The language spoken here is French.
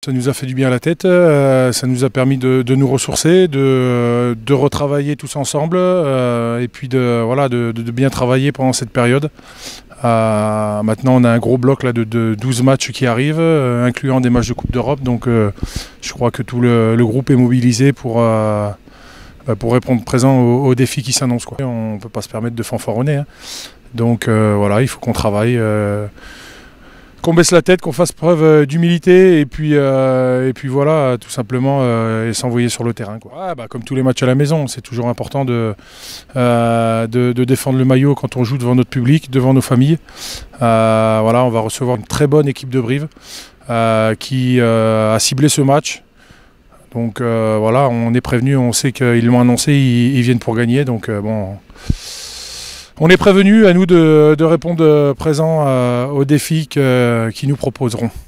Ça nous a fait du bien à la tête, ça nous a permis de nous ressourcer, de retravailler tous ensemble et puis de bien travailler pendant cette période. Maintenant on a un gros bloc là, de 12 matchs qui arrivent, incluant des matchs de Coupe d'Europe. Donc je crois que tout le groupe est mobilisé pour répondre présent aux défis qui s'annoncent. On ne peut pas se permettre de fanfaronner. Hein. Donc voilà, il faut qu'on travaille. Qu'on baisse la tête, qu'on fasse preuve d'humilité et puis voilà, tout simplement et s'envoyer sur le terrain. Comme tous les matchs à la maison, c'est toujours important de défendre le maillot quand on joue devant notre public, devant nos familles. Voilà, on va recevoir une très bonne équipe de Brive qui a ciblé ce match. Donc voilà, on est prévenu, on sait qu'ils l'ont annoncé, ils viennent pour gagner. Donc bon. On est prévenu, à nous de répondre présent aux défis qu'ils nous proposeront.